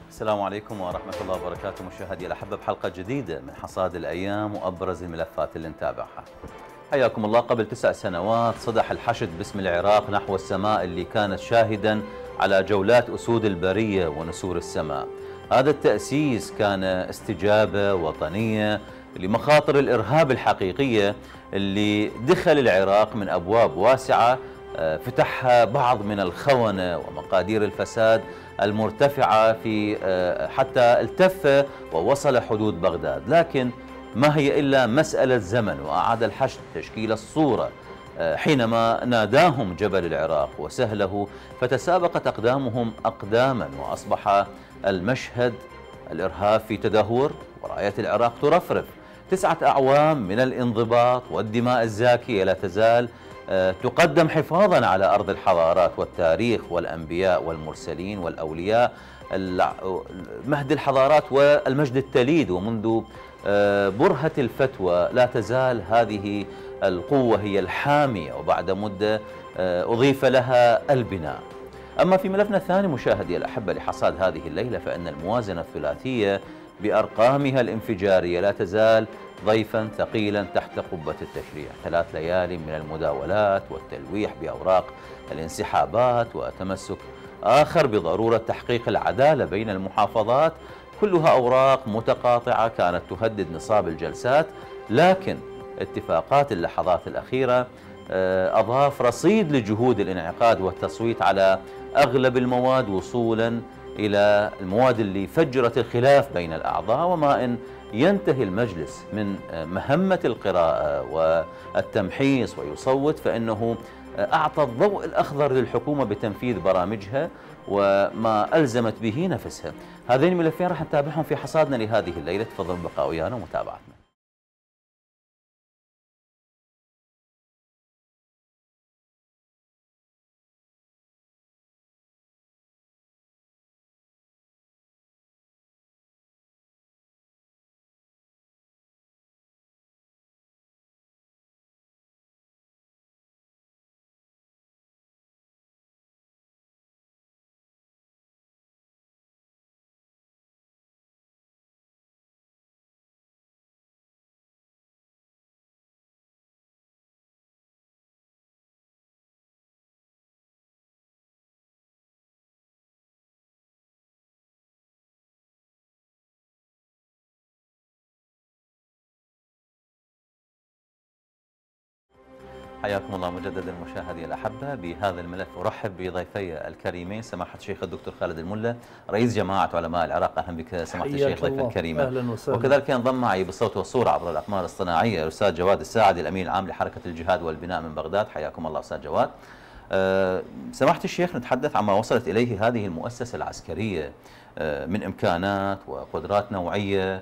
السلام عليكم ورحمة الله وبركاته. مشاهدي الأحبة بحلقة جديدة من حصاد الأيام وأبرز الملفات اللي نتابعها. حياكم الله. قبل 9 سنوات صدح الحشد باسم العراق نحو السماء اللي كانت شاهدا على جولات أسود البرية ونسور السماء. هذا التأسيس كان استجابة وطنية لمخاطر الإرهاب الحقيقية اللي دخل العراق من أبواب واسعة فتحها بعض من الخونة ومقادير الفساد المرتفعة في حتى التف ووصل حدود بغداد، لكن ما هي إلا مسألة زمن. وأعاد الحشد تشكيل الصورة حينما ناداهم جبل العراق وسهله، فتسابقت أقدامهم أقداما وأصبح المشهد الإرهاب في تدهور وراية العراق ترفرف. 9 أعوام من الانضباط والدماء الزاكية لا تزال تقدم حفاظا على أرض الحضارات والتاريخ والأنبياء والمرسلين والأولياء، مهد الحضارات والمجد التليد. ومنذ برهة الفتوى لا تزال هذه القوة هي الحامية، وبعد مدة أضيف لها البناء. أما في ملفنا الثاني مشاهدي الأحبة لحصاد هذه الليلة، فإن الموازنة الثلاثية بأرقامها الانفجارية لا تزال ضيفا ثقيلا تحت قبة التشريع. 3 ليالي من المداولات والتلويح بأوراق الانسحابات، وتمسك آخر بضرورة تحقيق العدالة بين المحافظات، كلها أوراق متقاطعة كانت تهدد نصاب الجلسات. لكن اتفاقات اللحظات الأخيرة أضاف رصيد لجهود الانعقاد والتصويت على أغلب المواد وصولا إلى المواد اللي فجرت الخلاف بين الأعضاء. وما إن ينتهي المجلس من مهمة القراءة والتمحيص ويصوت، فإنه أعطى الضوء الأخضر للحكومة بتنفيذ برامجها وما ألزمت به نفسها. هذين الملفين راح نتابعهم في حصادنا لهذه الليلة. تفضلوا بقاء ويانا ومتابعتنا. حياكم الله مجددا مشاهدي الأحبة. بهذا الملف أرحب بضيفي الكريمين سماحة الشيخ الدكتور خالد الملا رئيس جماعة علماء العراق. أهلا بك سماحة الشيخ ضيفا الكريمة. أهلا وسهلا. وكذلك ينضم معي بالصوت والصورة عبر الأقمار الصناعية الأستاذ جواد الساعدي الأمين العام لحركة الجهاد والبناء من بغداد. حياكم الله أستاذ جواد. سماحة الشيخ، نتحدث عما وصلت إليه هذه المؤسسة العسكرية من إمكانات وقدرات نوعية.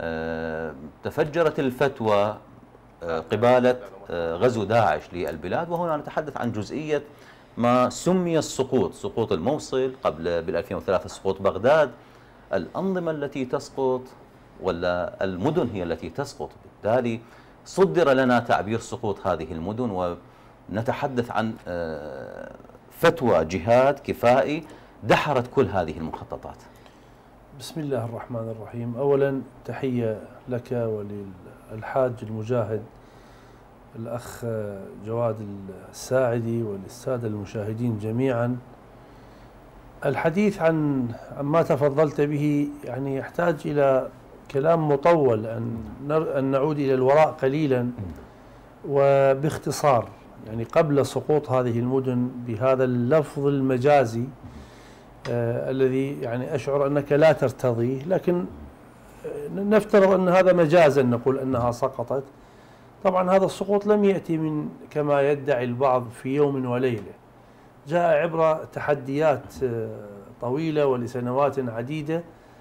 تفجرت الفتوى قبالة غزو داعش للبلاد، وهنا نتحدث عن جزئية ما سمي السقوط، سقوط الموصل، قبل بال2003 سقوط بغداد. الأنظمة التي تسقط ولا المدن هي التي تسقط؟ بالتالي صدر لنا تعبير سقوط هذه المدن، ونتحدث عن فتوى جهاد كفائي دحرت كل هذه المخططات. بسم الله الرحمن الرحيم. أولا تحية لك وللحاج المجاهد الأخ جواد الساعدي وللسادة المشاهدين جميعا. الحديث عن ما تفضلت به يعني يحتاج إلى كلام مطول، أن نعود إلى الوراء قليلا وباختصار. يعني قبل سقوط هذه المدن بهذا اللفظ المجازي الذي يعني أشعر أنك لا ترتضيه، لكن نفترض أن هذا مجازا نقول أنها سقطت. طبعا هذا السقوط لم يأتي من كما يدعي البعض في يوم وليلة، جاء عبر تحديات طويلة ولسنوات عديدة.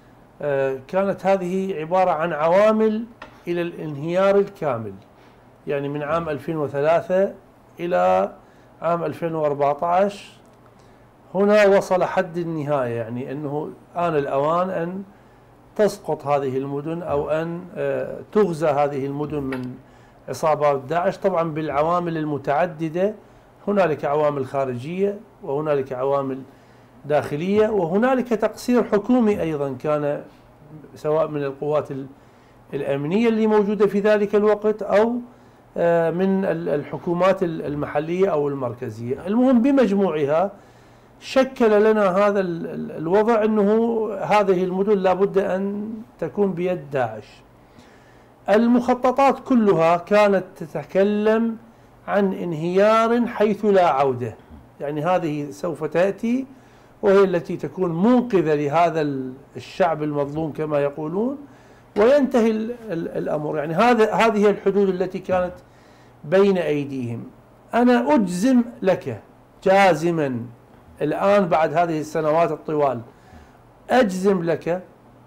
كانت هذه عبارة عن عوامل إلى الانهيار الكامل، يعني من عام 2003 إلى عام 2014 هنا وصل حد النهاية، يعني أنه آن الأوان أن تسقط هذه المدن أو أن تغزى هذه المدن من عصابات داعش، طبعا بالعوامل المتعددة. هنالك عوامل خارجية وهنالك عوامل داخلية، وهنالك تقصير حكومي أيضا كان، سواء من القوات الأمنية اللي موجودة في ذلك الوقت أو من الحكومات المحلية أو المركزية. المهم بمجموعها شكل لنا هذا الوضع أنه هذه المدن لابد أن تكون بيد داعش. المخططات كلها كانت تتكلم عن انهيار حيث لا عودة، يعني هذه سوف تأتي وهي التي تكون منقذة لهذا الشعب المظلوم كما يقولون، وينتهي الأمر. يعني هذه هي الحدود التي كانت بين أيديهم. أنا أجزم لك جازما الآن بعد هذه السنوات الطوال، أجزم لك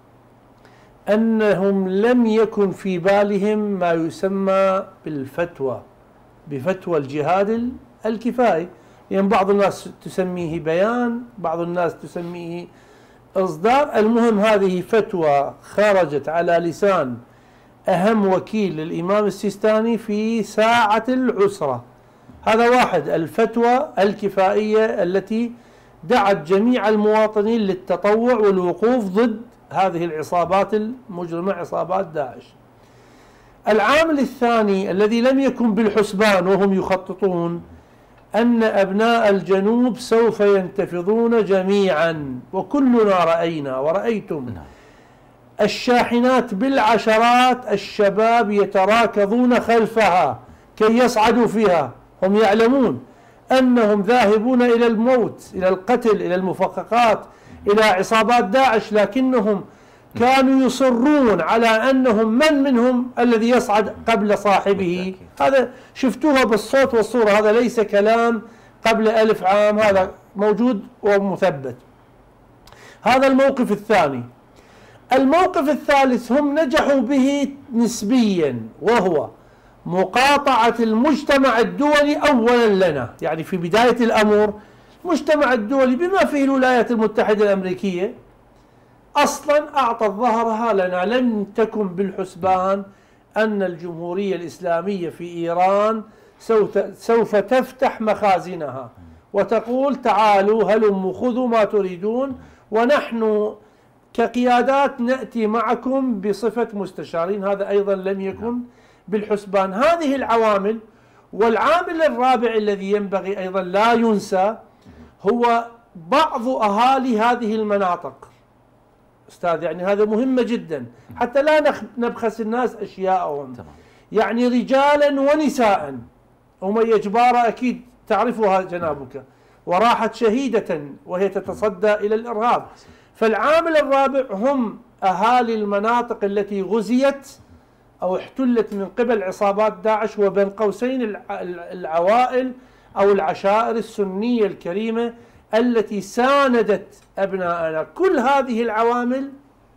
أنهم لم يكن في بالهم ما يسمى بالفتوى، بفتوى الجهاد الكفائي. يعني بعض الناس تسميه بيان، بعض الناس تسميه إصدار، المهم هذه فتوى خرجت على لسان أهم وكيل للإمام السيستاني في ساعة العسرة. هذا واحد، الفتوى الكفائية التي دعت جميع المواطنين للتطوع والوقوف ضد هذه العصابات المجرمة، عصابات داعش. العامل الثاني الذي لم يكن بالحسبان وهم يخططون أن أبناء الجنوب سوف ينتفضون جميعا، وكلنا رأينا ورأيتم الشاحنات بالعشرات، الشباب يتراكضون خلفها كي يصعدوا فيها. هم يعلمون أنهم ذاهبون إلى الموت، إلى القتل، إلى المفخخات، إلى عصابات داعش، لكنهم كانوا يصرون على أنهم من منهم الذي يصعد قبل صاحبه. هذا شفتوها بالصوت والصورة، هذا ليس كلام قبل 1000 عام، هذا موجود ومثبت. هذا الموقف الثاني. الموقف الثالث هم نجحوا به نسبيا، وهو مقاطعة المجتمع الدولي أولا لنا. يعني في بداية الأمر المجتمع الدولي بما فيه الولايات المتحدة الأمريكية أصلا أعطت ظهرها لنا. لم تكن بالحسبان أن الجمهورية الإسلامية في إيران سوف تفتح مخازنها وتقول تعالوا هلموا خذوا ما تريدون، ونحن كقيادات نأتي معكم بصفة مستشارين. هذا أيضا لم يكن بالحسبان. هذه العوامل. والعامل الرابع الذي ينبغي أيضا لا ينسى هو بعض أهالي هذه المناطق. أستاذ، يعني هذا مهمة جدا حتى لا نبخس الناس أشياءهم. يعني رجالا ونساء. أمية جبارة أكيد تعرفها جنابك، وراحت شهيدة وهي تتصدى إلى الإرهاب. فالعامل الرابع هم أهالي المناطق التي غزيت أو احتلت من قبل عصابات داعش، وبين قوسين العوائل أو العشائر السنية الكريمة التي ساندت أبناءنا. كل هذه العوامل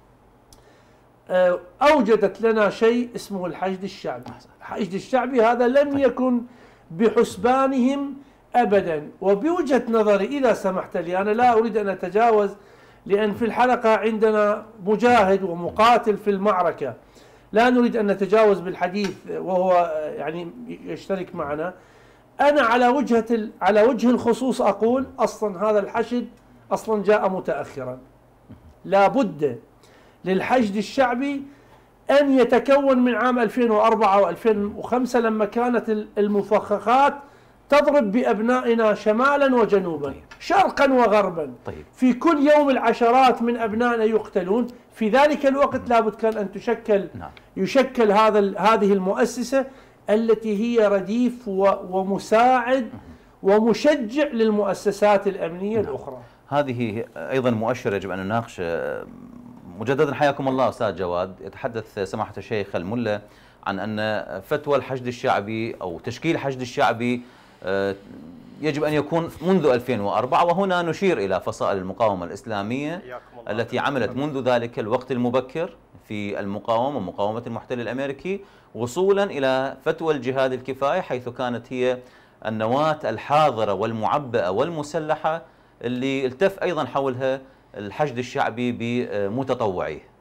أوجدت لنا شيء اسمه الحشد الشعبي. الحشد الشعبي هذا لم يكن بحسبانهم أبدا. وبوجهة نظري إذا سمحت لي، أنا لا أريد أن أتجاوز، لأن في الحلقة عندنا مجاهد ومقاتل في المعركة، لا نريد أن نتجاوز بالحديث وهو يعني يشترك معنا. أنا على وجه الخصوص أقول أصلا هذا الحشد أصلا جاء متأخرا. لا بد للحشد الشعبي أن يتكون من عام 2004 و2005 لما كانت المفخخات تضرب بأبنائنا شمالا وجنوبا، شرقا وغربا. في كل يوم العشرات من أبنائنا يقتلون. في ذلك الوقت لابد كان أن يشكل هذه المؤسسة التي هي رديف ومساعد ومشجع للمؤسسات الأمنية الأخرى. هذه أيضا مؤشر يجب أن نناقش. مجددا حياكم الله أستاذ جواد. يتحدث سماحة الشيخ الملا عن أن فتوى الحشد الشعبي أو تشكيل الحشد الشعبي يجب أن يكون منذ 2004، وهنا نشير إلى فصائل المقاومة الإسلامية التي عملت منذ ذلك الوقت المبكر في المقاومة ومقاومة المحتل الأمريكي، وصولا إلى فتوى الجهاد الكفائي، حيث كانت هي النواة الحاضرة والمعبأة والمسلحة اللي التف أيضا حولها الحشد الشعبي بمتطوعيه.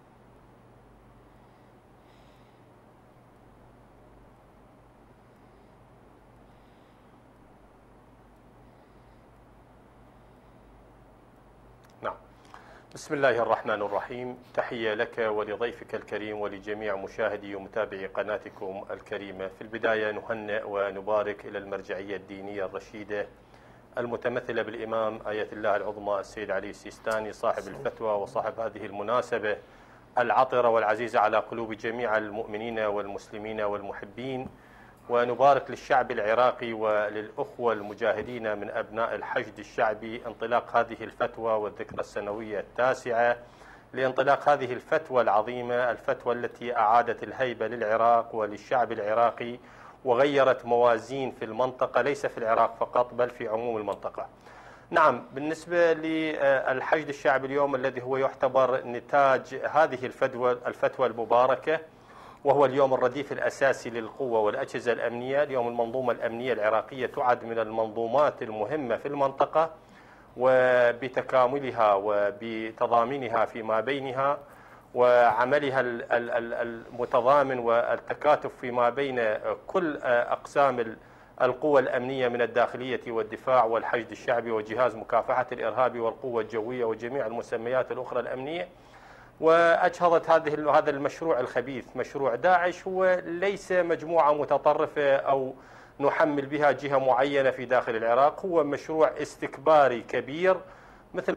بسم الله الرحمن الرحيم. تحية لك ولضيفك الكريم ولجميع مشاهدي ومتابعي قناتكم الكريمة. في البداية نهنئ ونبارك إلى المرجعية الدينية الرشيدة المتمثلة بالإمام آية الله العظمى السيد علي السيستاني صاحب الفتوى وصاحب هذه المناسبة العطرة والعزيزة على قلوب جميع المؤمنين والمسلمين والمحبين. ونبارك للشعب العراقي وللأخوة المجاهدين من أبناء الحشد الشعبي انطلاق هذه الفتوى والذكرى السنوية التاسعة لانطلاق هذه الفتوى العظيمة، الفتوى التي أعادت الهيبة للعراق وللشعب العراقي وغيرت موازين في المنطقة، ليس في العراق فقط بل في عموم المنطقة. نعم، بالنسبة للحشد الشعبي اليوم الذي هو يعتبر نتاج هذه الفتوى المباركة، وهو اليوم الرديف الأساسي للقوة والأجهزة الأمنية. اليوم المنظومة الأمنية العراقية تعد من المنظومات المهمة في المنطقة، وبتكاملها وبتضامنها فيما بينها وعملها المتضامن والتكاتف فيما بين كل أقسام القوى الأمنية من الداخلية والدفاع والحشد الشعبي وجهاز مكافحة الإرهاب والقوة الجوية وجميع المسميات الأخرى الأمنية. وأجهضت هذا المشروع الخبيث، مشروع داعش، هو ليس مجموعة متطرفة أو نحمل بها جهة معينة في داخل العراق، هو مشروع استكباري كبير مثل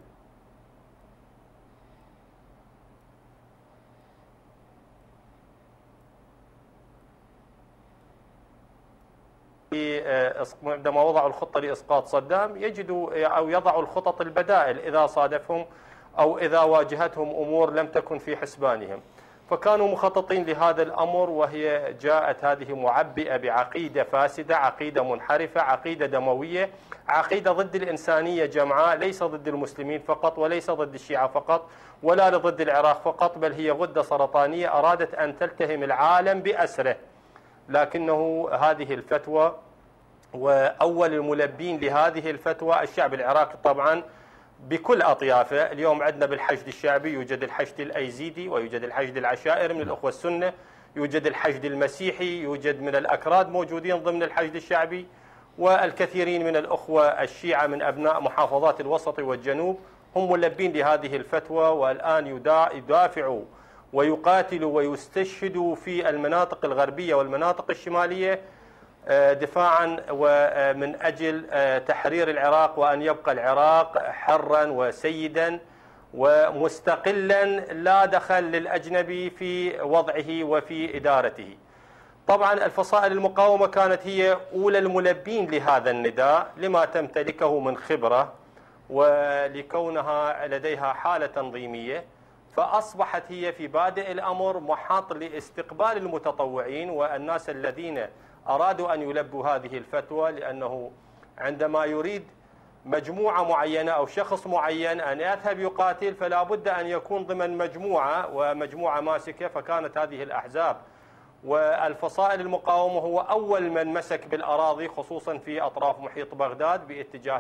عندما وضعوا الخطة لإسقاط صدام يجدوا أو يضعوا الخطط البدائل إذا صادفهم أو إذا واجهتهم أمور لم تكن في حسبانهم، فكانوا مخططين لهذا الأمر. وهي جاءت هذه معبئة بعقيدة فاسدة، عقيدة منحرفة، عقيدة دموية، عقيدة ضد الإنسانية جمعاء، ليس ضد المسلمين فقط وليس ضد الشيعة فقط ولا ضد العراق فقط، بل هي غدة سرطانية أرادت أن تلتهم العالم بأسره. لكنه هذه الفتوى وأول الملبين لهذه الفتوى الشعب العراقي طبعا بكل أطيافه. اليوم عندنا بالحشد الشعبي يوجد الحشد الأيزيدي ويوجد الحشد العشائري من الأخوة السنة، يوجد الحشد المسيحي، يوجد من الأكراد موجودين ضمن الحشد الشعبي، والكثيرين من الأخوة الشيعة من أبناء محافظات الوسط والجنوب هم ملبين لهذه الفتوى، والآن يدافعوا ويقاتلوا ويستشهدوا في المناطق الغربية والمناطق الشمالية دفاعا ومن أجل تحرير العراق وأن يبقى العراق حرا وسيدا ومستقلا لا دخل للأجنبي في وضعه وفي إدارته. طبعا الفصائل المقاومة كانت هي أولى الملبين لهذا النداء لما تمتلكه من خبرة ولكونها لديها حالة تنظيمية، فأصبحت هي في بادئ الأمر محط لاستقبال المتطوعين والناس الذين أرادوا أن يلبوا هذه الفتوى، لأنه عندما يريد مجموعة معينة أو شخص معين أن يذهب يقاتل فلا بد أن يكون ضمن مجموعة ومجموعة ماسكة. فكانت هذه الأحزاب والفصائل المقاومة هو أول من مسك بالأراضي خصوصا في أطراف محيط بغداد باتجاه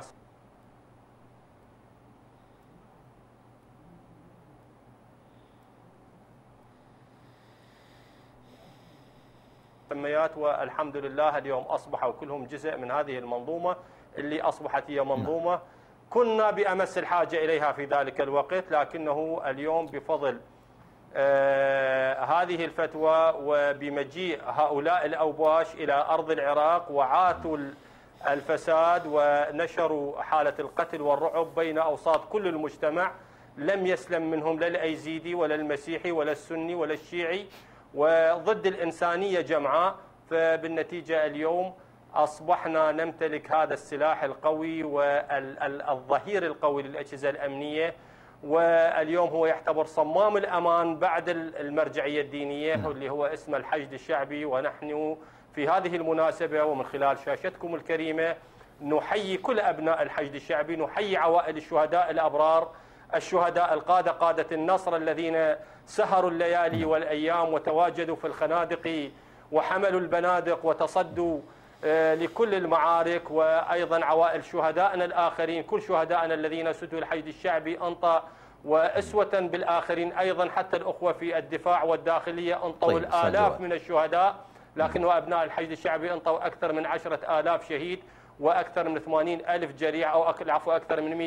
والحمد لله اليوم أصبحوا كلهم جزء من هذه المنظومة اللي أصبحت هي منظومة كنا بأمس الحاجة إليها في ذلك الوقت، لكنه اليوم بفضل هذه الفتوى وبمجيء هؤلاء الأوباش إلى أرض العراق وعاتوا الفساد ونشروا حالة القتل والرعب بين أوساط كل المجتمع، لم يسلم منهم لا الأيزيدي ولا المسيحي ولا السني ولا الشيعي، وضد الإنسانية جمعاء. فبالنتيجة اليوم أصبحنا نمتلك هذا السلاح القوي والظهير القوي للأجهزة الأمنية، واليوم هو يعتبر صمام الأمان بعد المرجعية الدينية اللي هو اسمه الحشد الشعبي. ونحن في هذه المناسبة ومن خلال شاشتكم الكريمة نحيي كل أبناء الحشد الشعبي، نحيي عوائل الشهداء الأبرار، الشهداء القادة، قادة النصر الذين سهروا الليالي والأيام وتواجدوا في الخنادق وحملوا البنادق وتصدوا لكل المعارك، وأيضا عوائل شهدائنا الآخرين، كل شهدائنا الذين سدوا الحشد الشعبي أنطى وأسوة بالآخرين، أيضا حتى الأخوة في الدفاع والداخلية أنطوا الآلاف من الشهداء، لكن أبناء الحشد الشعبي أنطوا أكثر من 10,000 شهيد وأكثر من 80,000 جريح، أو العفو أكثر من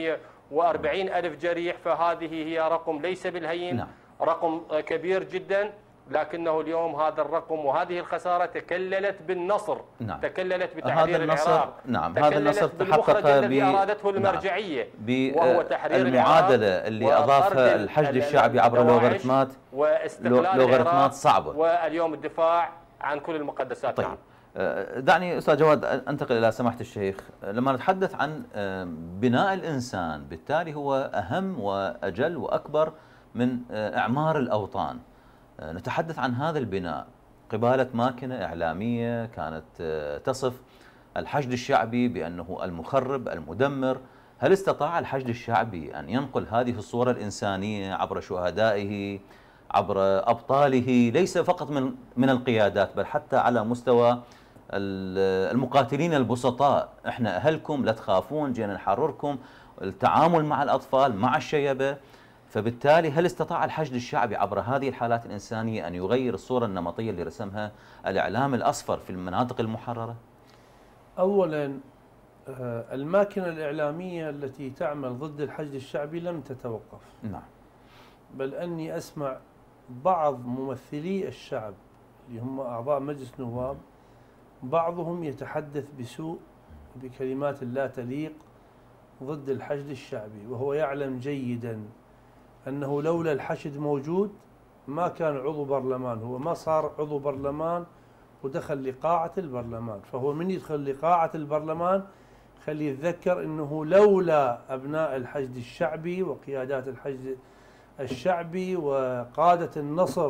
و40,000 جريح، فهذه هي رقم ليس بالهين. نعم. رقم كبير جدا، لكنه اليوم هذا الرقم وهذه الخسارة تكللت بالنصر. نعم. تكللت بتحرير هذا النصر. العراق. نعم. هذا النصر تحقق الذي أرادته المرجعية، وهو تحرير المعادلة اللي أضافها الحشد الشعبي عبر لوغاريتمات واستقلال صعبة، واليوم الدفاع عن كل المقدسات. طيب. نعم. دعني أستاذ جواد أنتقل إلى سماحة الشيخ. لما نتحدث عن بناء الإنسان بالتالي هو أهم وأجل وأكبر من إعمار الأوطان. نتحدث عن هذا البناء قبالة ماكنة إعلامية كانت تصف الحشد الشعبي بأنه المخرب المدمر. هل استطاع الحشد الشعبي أن ينقل هذه الصورة الإنسانية عبر شهدائه، عبر أبطاله، ليس فقط من القيادات بل حتى على مستوى المقاتلين البسطاء؟ احنا أهلكم، لا تخافون، جينا نحرركم، التعامل مع الأطفال، مع الشيبة. فبالتالي هل استطاع الحشد الشعبي عبر هذه الحالات الإنسانية أن يغير الصورة النمطية اللي رسمها الإعلام الأصفر في المناطق المحررة؟ أولا، الماكنة الإعلامية التي تعمل ضد الحشد الشعبي لم تتوقف. نعم. بل أني أسمع بعض ممثلي الشعب اللي هم أعضاء مجلس نواب، بعضهم يتحدث بسوء بكلمات لا تليق ضد الحشد الشعبي، وهو يعلم جيدا أنه لولا الحشد موجود ما كان عضو برلمان. هو ما صار عضو برلمان ودخل لقاعة البرلمان، فهو من يدخل لقاعة البرلمان خلي يتذكر أنه لولا أبناء الحشد الشعبي وقيادات الحشد الشعبي وقادة النصر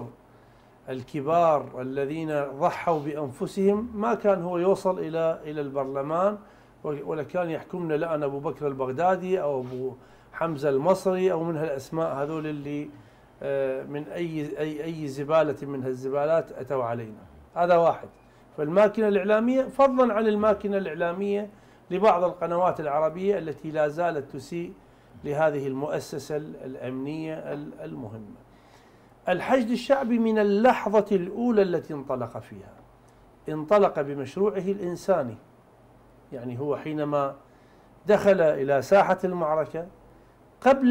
الكبار الذين ضحوا بأنفسهم ما كان هو يوصل إلى البرلمان، ولا كان يحكمنا لأن أبو بكر البغدادي أو أبو حمزة المصري أو من هالأسماء هذول اللي من أي زبالة من هالزبالات أتوا علينا. هذا واحد. فالماكنة الإعلامية، فضلا عن الماكنة الإعلامية لبعض القنوات العربية التي لا زالت تسيء لهذه المؤسسة الأمنية المهمة. الحشد الشعبي من اللحظة الأولى التي انطلق فيها انطلق بمشروعه الإنساني. يعني هو حينما دخل إلى ساحة المعركة قبل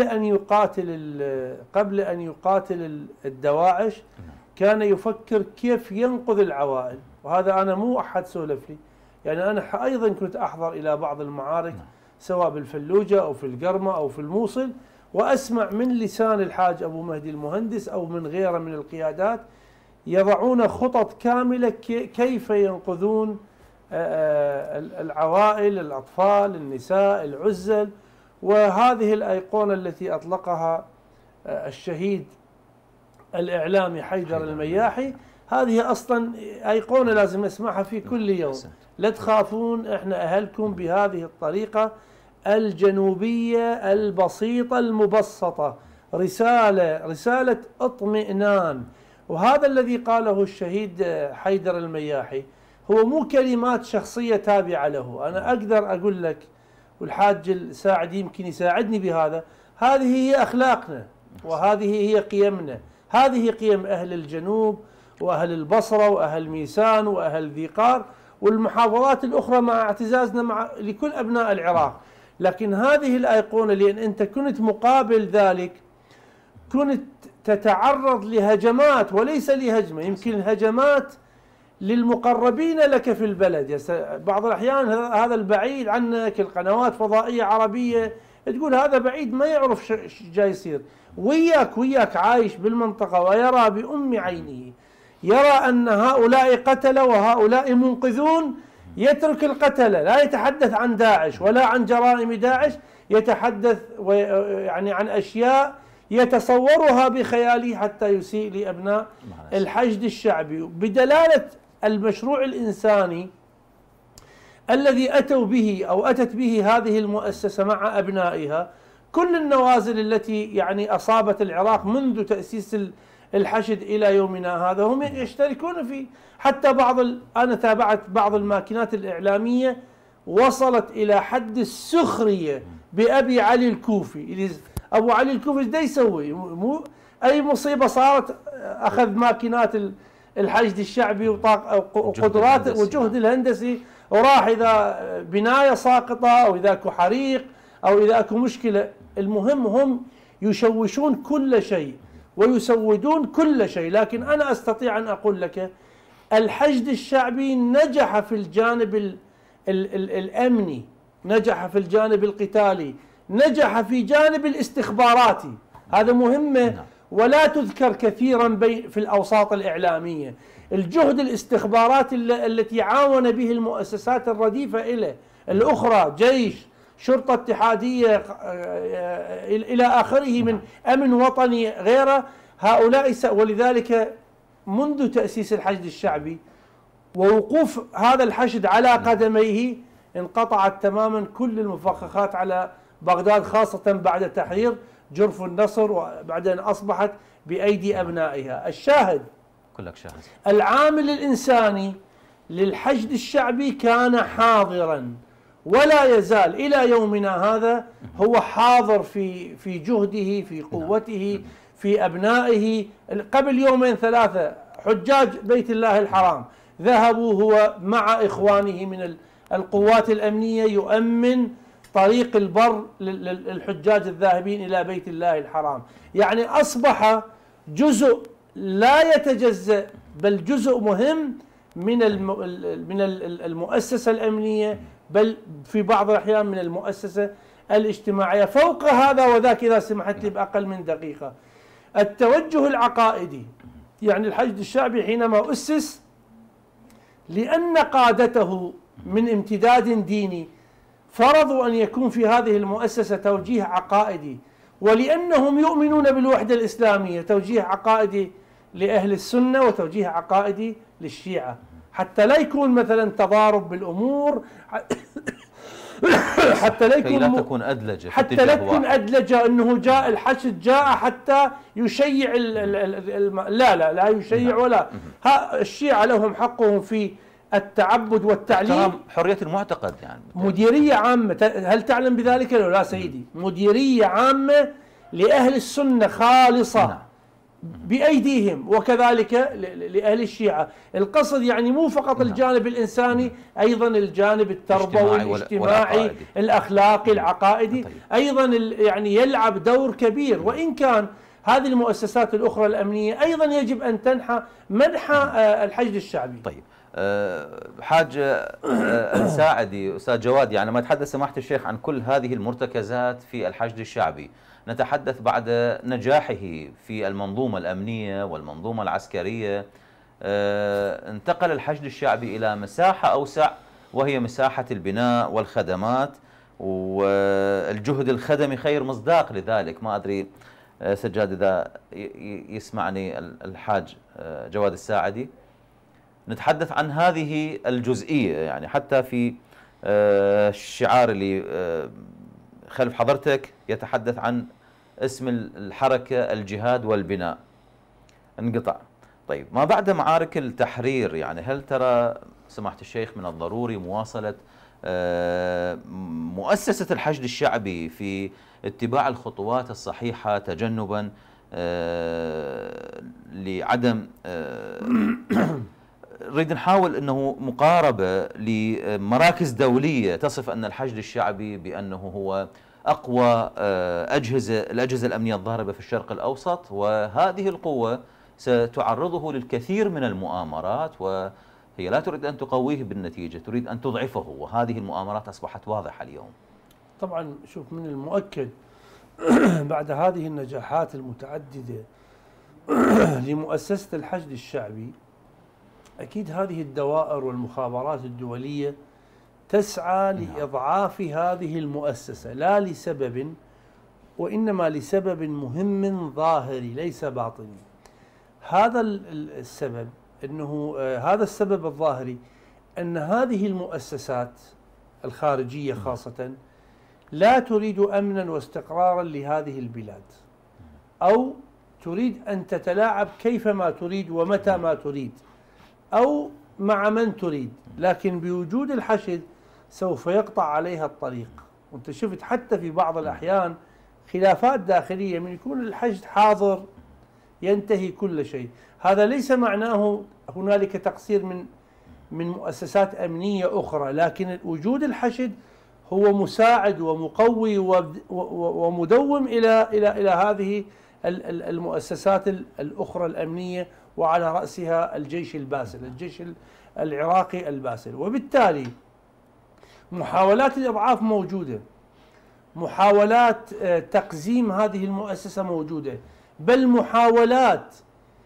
أن يقاتل الدواعش كان يفكر كيف ينقذ العوائل. وهذا أنا مو أحد سولف لي، يعني أنا أيضا كنت أحضر إلى بعض المعارك سواء بالفلوجة أو في القرمة أو في الموصل، وأسمع من لسان الحاج أبو مهدي المهندس أو من غيره من القيادات يضعون خطط كاملة كيف ينقذون العوائل، الأطفال، النساء، العزل. وهذه الأيقونة التي أطلقها الشهيد الإعلامي حيدر المياحي، هذه أصلا أيقونة لازم نسمعها في كل يوم. لا تخافون، إحنا أهلكم، بهذه الطريقة الجنوبية البسيطة المبسطة، رسالة اطمئنان. وهذا الذي قاله الشهيد حيدر المياحي هو مو كلمات شخصية تابعة له. أنا أقدر أقول لك، والحاج الساعد يمكن يساعدني بهذا، هذه هي أخلاقنا وهذه هي قيمنا، هذه قيم أهل الجنوب وأهل البصرة وأهل ميسان وأهل ذي قار والمحافظات الأخرى، مع اعتزازنا لكل أبناء العراق. لكن هذه الأيقونة، لأن أنت كنت مقابل ذلك كنت تتعرض لهجمات وليس لهجمة، يمكن الهجمات للمقربين لك في البلد. بعض الأحيان هذا البعيد عنك، القنوات فضائية عربية تقول هذا بعيد ما يعرف جاي يصير، وياك عايش بالمنطقة ويرى بأم عينه، يرى أن هؤلاء قتلة وهؤلاء منقذون، يترك القتلة، لا يتحدث عن داعش ولا عن جرائم داعش، يتحدث يعني عن أشياء يتصورها بخياله حتى يسيء لأبناء الحشد الشعبي. بدلالة المشروع الإنساني الذي أتوا به أو أتت به هذه المؤسسة مع أبنائها، كل النوازل التي يعني أصابت العراق منذ تأسيس الحشد إلى يومنا هذا هم يشتركون فيه. حتى أنا تابعت بعض الماكينات الإعلامية وصلت إلى حد السخرية بأبي علي الكوفي. أبو علي الكوفي ايش دا يسوي؟ أي مصيبة صارت أخذ ماكينات الحشد الشعبي وقدرات وجهد الهندسي وراح، إذا بناية ساقطة أو إذا اكو حريق أو إذا اكو مشكلة المهم هم يشوشون كل شيء ويسودون كل شيء. لكن أنا أستطيع أن أقول لك الحشد الشعبي نجح في الجانب الأمني، نجح في الجانب القتالي، نجح في جانب الاستخباراتي، هذا مهمة ولا تذكر كثيرا في الأوساط الإعلامية. الجهد الاستخباراتي التي عاون به المؤسسات الرديفة إليه الأخرى، جيش، شرطة اتحادية إلى آخره من أمن وطني غيره، هؤلاء ولذلك منذ تأسيس الحشد الشعبي ووقوف هذا الحشد على قدميه انقطعت تماما كل المفخخات على بغداد، خاصة بعد تحرير جرف النصر وبعدين أصبحت بأيدي أبنائها. الشاهد كلك شاهد، العامل الإنساني للحشد الشعبي كان حاضرا ولا يزال إلى يومنا هذا هو حاضر في جهده، في قوته، في أبنائه. قبل يومين ثلاثة حجاج بيت الله الحرام ذهبوا هو مع إخوانه من القوات الأمنية يؤمن طريق البر للحجاج الذاهبين إلى بيت الله الحرام. يعني أصبح جزء لا يتجزأ بل جزء مهم من المؤسسة الأمنية، بل في بعض الأحيان من المؤسسة الاجتماعية. فوق هذا وذاك إذا سمحت لي بأقل من دقيقة، التوجه العقائدي. يعني الحشد الشعبي حينما أسس لأن قادته من امتداد ديني فرضوا أن يكون في هذه المؤسسة توجيه عقائدي، ولأنهم يؤمنون بالوحدة الإسلامية توجيه عقائدي لأهل السنة وتوجيه عقائدي للشيعة، حتى لا يكون مثلا تضارب بالأمور، حتى لا يكون لا تكون أدلجة، حتى لا تكون أدلجة أنه جاء الحشد جاء حتى يشيع لا يشيع ولا. الشيعة لهم حقهم في التعبد والتعليم، حرية المعتقد. يعني مديرية عامة، هل تعلم بذلك؟ لا سيدي، مديرية عامة لأهل السنة خالصة بأيديهم، وكذلك لأهل الشيعة. القصد يعني مو فقط الجانب الإنساني، أيضا الجانب التربوي الاجتماعي الأخلاقي العقائدي أيضا يعني يلعب دور كبير. وإن كان هذه المؤسسات الأخرى الأمنية أيضا يجب أن تنحى منحى الحشد الشعبي. طيب حاج الساعدي، أستاذ جواد، يعني ما تحدث سماحة الشيخ عن كل هذه المرتكزات في الحشد الشعبي، نتحدث بعد نجاحه في المنظومة الأمنية والمنظومة العسكرية، انتقل الحشد الشعبي إلى مساحة أوسع وهي مساحة البناء والخدمات، والجهد الخدمي خير مصداق لذلك. ما أدري سجاد إذا يسمعني الحاج جواد الساعدي، نتحدث عن هذه الجزئية. يعني حتى في الشعار اللي خلف حضرتك يتحدث عن اسم الحركة الجهاد والبناء، انقطع. طيب ما بعد معارك التحرير، يعني هل ترى سماحة الشيخ من الضروري مواصلة مؤسسة الحشد الشعبي في اتباع الخطوات الصحيحة تجنبا لعدم نريد نحاول أنه مقاربة لمراكز دولية تصف أن الحشد الشعبي بأنه هو أقوى الأجهزة الأمنية الضاربة في الشرق الأوسط، وهذه القوة ستعرضه للكثير من المؤامرات، وهي لا تريد أن تقويه بالنتيجة، تريد أن تضعفه، وهذه المؤامرات أصبحت واضحة اليوم. طبعا شوف، من المؤكد بعد هذه النجاحات المتعددة لمؤسسة الحشد الشعبي، أكيد هذه الدوائر والمخابرات الدولية تسعى لإضعاف هذه المؤسسة، لا لسبب وإنما لسبب مهم ظاهري ليس باطني. هذا السبب أنه هذا السبب الظاهري أن هذه المؤسسات الخارجية خاصة لا تريد أمنا واستقرارا لهذه البلاد، أو تريد أن تتلاعب كيفما تريد ومتى ما تريد أو مع من تريد، لكن بوجود الحشد سوف يقطع عليها الطريق. وانت شفت حتى في بعض الأحيان خلافات داخلية من يكون الحشد حاضر ينتهي كل شيء. هذا ليس معناه هنالك تقصير من مؤسسات أمنية أخرى، لكن وجود الحشد هو مساعد ومقوي ومدوم إلى هذه المؤسسات الأخرى الأمنية، وعلى رأسها الجيش الباسل، الجيش العراقي الباسل. وبالتالي محاولات الإضعاف موجودة، محاولات تقزيم هذه المؤسسة موجودة، بل محاولات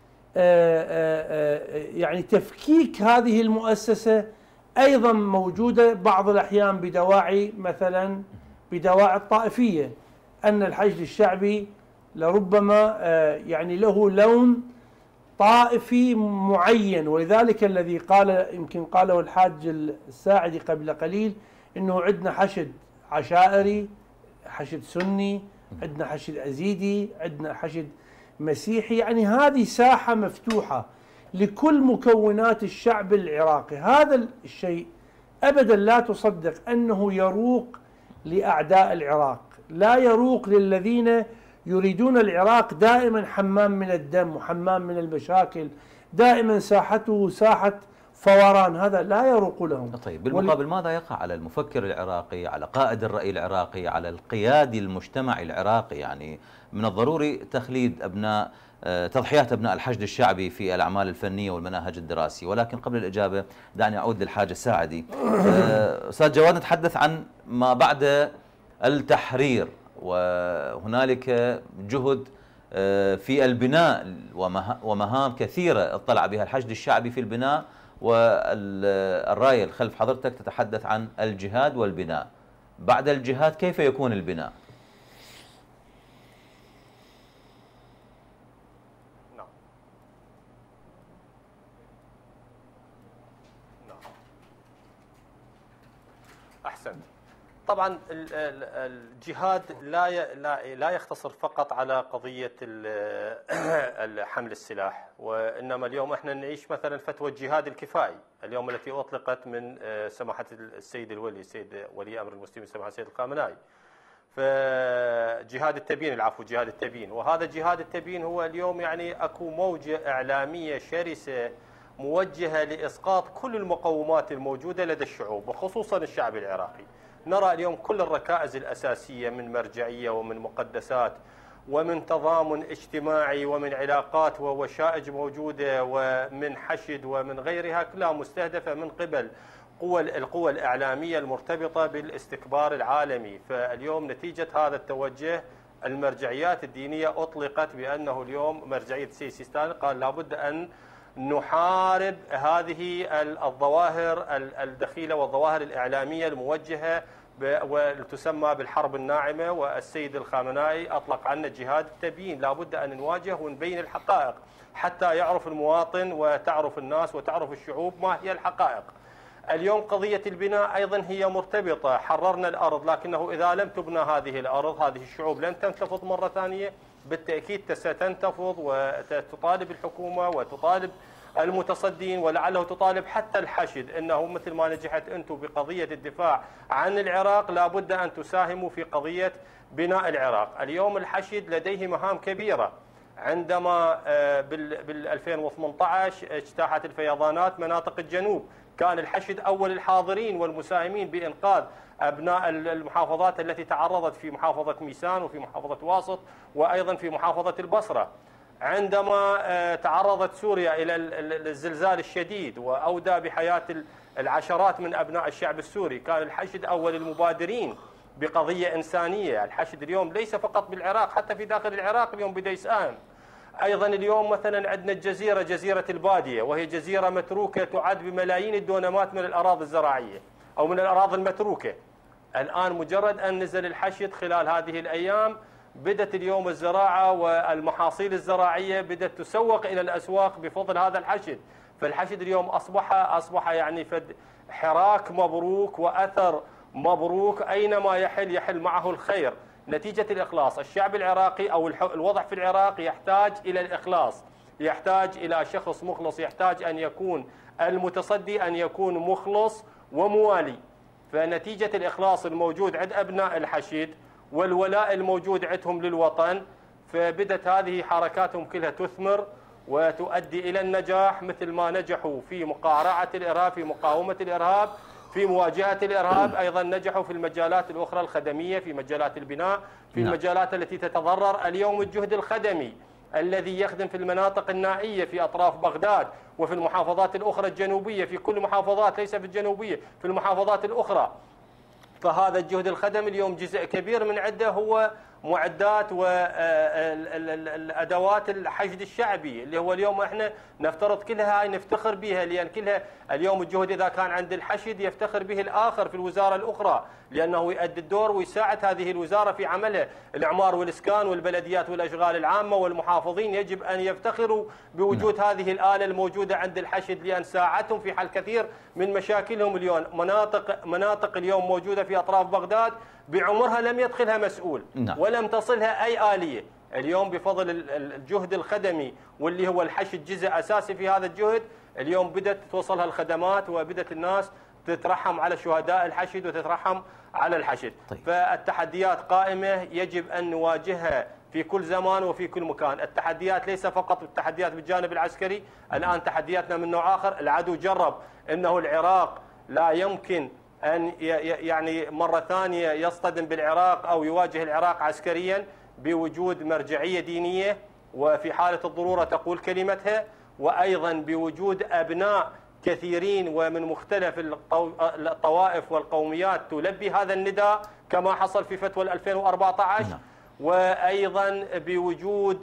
يعني تفكيك هذه المؤسسة أيضا موجودة، بعض الأحيان بدواعي، مثلا بدواعي الطائفية، أن الحشد الشعبي لربما يعني له لون طائفي معين. ولذلك الذي قال، يمكن قاله الحاج الساعدي قبل قليل، انه عندنا حشد عشائري، حشد سني، عندنا حشد ازيدي، عندنا حشد مسيحي، يعني هذه ساحة مفتوحة لكل مكونات الشعب العراقي. هذا الشيء ابدا لا تصدق انه يروق لاعداء العراق، لا يروق للذين يريدون العراق دائما حمام من الدم وحمام من المشاكل، دائما ساحته ساحة فوران، هذا لا يروق لهم. طيب بالمقابل ماذا يقع على المفكر العراقي، على قائد الرأي العراقي، على القيادي المجتمعي العراقي؟ يعني من الضروري تخليد تضحيات أبناء الحشد الشعبي في الأعمال الفنية والمناهج الدراسية، ولكن قبل الإجابة دعني أعود للحاج الساعدي. أستاذ جواد، نتحدث عن ما بعد التحرير، وهنالك جهد في البناء ومهام كثيرة اطلع بها الحشد الشعبي في البناء، والراية خلف حضرتك تتحدث عن الجهاد والبناء. بعد الجهاد كيف يكون البناء؟ نعم. أحسنت. طبعا الجهاد لا يختصر فقط على قضية حمل السلاح، وإنما اليوم احنا نعيش مثلا فتوى الجهاد الكفائي اليوم التي أطلقت من سماحة السيد السيد ولي أمر المسلمين سماحة السيد الخامنائي، فجهاد التبيين، جهاد التبيين. وهذا جهاد التبيين هو اليوم يعني أكو موجة إعلامية شرسة موجهة لإسقاط كل المقومات الموجودة لدى الشعوب وخصوصا الشعب العراقي. نرى اليوم كل الركائز الأساسية من مرجعية ومن مقدسات ومن تضامن اجتماعي ومن علاقات ووشائج موجودة ومن حشد ومن غيرها، كلها مستهدفة من قبل القوى الإعلامية المرتبطة بالاستكبار العالمي. فاليوم نتيجة هذا التوجه المرجعيات الدينية أطلقت بأنه اليوم مرجعية سيد سيستاني قال لابد أن نحارب هذه الظواهر الدخيلة والظواهر الإعلامية الموجهة وتسمى بالحرب الناعمة. والسيد الخامنائي أطلق عنا جهاد التبيين، لابد أن نواجه ونبين الحقائق حتى يعرف المواطن وتعرف الناس وتعرف الشعوب ما هي الحقائق. اليوم قضية البناء أيضا هي مرتبطة، حررنا الأرض لكنه إذا لم تبنى هذه الأرض هذه الشعوب لن تنتفض مرة ثانية، بالتأكيد ستنتفض وتطالب الحكومة وتطالب المتصدين ولعله تطالب حتى الحشد انه مثل ما نجحت انتم بقضيه الدفاع عن العراق لابد ان تساهموا في قضيه بناء العراق. اليوم الحشد لديه مهام كبيره. عندما بال 2018 اجتاحت الفيضانات مناطق الجنوب، كان الحشد اول الحاضرين والمساهمين بانقاذ ابناء المحافظات التي تعرضت في محافظه ميسان وفي محافظه واسط وايضا في محافظه البصره. عندما تعرضت سوريا إلى الزلزال الشديد وأودى بحياة العشرات من أبناء الشعب السوري، كان الحشد أول المبادرين بقضية إنسانية. الحشد اليوم ليس فقط بالعراق، حتى في داخل العراق اليوم بدأ يساهم. أيضا اليوم مثلا عندنا الجزيرة، جزيرة البادية، وهي جزيرة متروكة تعد بملايين الدونمات من الأراضي الزراعية أو من الأراضي المتروكة. الآن مجرد أن نزل الحشد خلال هذه الأيام بدأت اليوم الزراعة والمحاصيل الزراعية بدأت تسوق إلى الأسواق بفضل هذا الحشد. فالحشد اليوم أصبح يعني حراك مبروك وأثر مبروك، أينما يحل معه الخير نتيجة الإخلاص. الشعب العراقي أو الوضع في العراق يحتاج إلى الإخلاص، يحتاج إلى شخص مخلص، يحتاج أن يكون المتصدي أن يكون مخلص وموالي. فنتيجة الإخلاص الموجود عند أبناء الحشد والولاء الموجود عندهم للوطن، فبدت هذه حركاتهم كلها تثمر وتؤدي إلى النجاح، مثل ما نجحوا في مقارعة الإرهاب، في مقاومة الإرهاب، في مواجهة الإرهاب، أيضا نجحوا في المجالات الأخرى الخدمية، في مجالات البناء، في المجالات التي تتضرر اليوم الجهد الخدمي الذي يخدم في المناطق النائية في أطراف بغداد وفي المحافظات الأخرى الجنوبية، في كل محافظات ليس في الجنوبية، في المحافظات الأخرى. فهذا الجهد الخدمي اليوم جزء كبير من عده هو معدات والادوات الحشد الشعبي، اللي هو اليوم احنا نفترض كلها هاي نفتخر بها، لان كلها اليوم الجهد اذا كان عند الحشد يفتخر به الاخر في الوزاره الاخرى، لانه يؤدي الدور ويساعد هذه الوزاره في عملها. الاعمار والاسكان والبلديات والاشغال العامه والمحافظين يجب ان يفتخروا بوجود هذه الاله الموجوده عند الحشد، لان ساعدتهم في حل كثير من مشاكلهم. اليوم مناطق اليوم موجوده في اطراف بغداد بعمرها لم يدخلها مسؤول ولم تصلها أي آلية. اليوم بفضل الجهد الخدمي واللي هو الحشد جزء أساسي في هذا الجهد، اليوم بدأت توصلها الخدمات وبدأت الناس تترحم على شهداء الحشد وتترحم على الحشد. طيب. فالتحديات قائمة يجب أن نواجهها في كل زمان وفي كل مكان. التحديات ليس فقط التحديات بالجانب العسكري، الآن تحدياتنا من نوع آخر. العدو جرب أنه العراق لا يمكن أن يعني مرة ثانية يصطدم بالعراق أو يواجه العراق عسكريا بوجود مرجعية دينية وفي حالة الضرورة تقول كلمتها، وأيضا بوجود أبناء كثيرين ومن مختلف الطوائف والقوميات تلبي هذا النداء كما حصل في فتوى 2014، وأيضا بوجود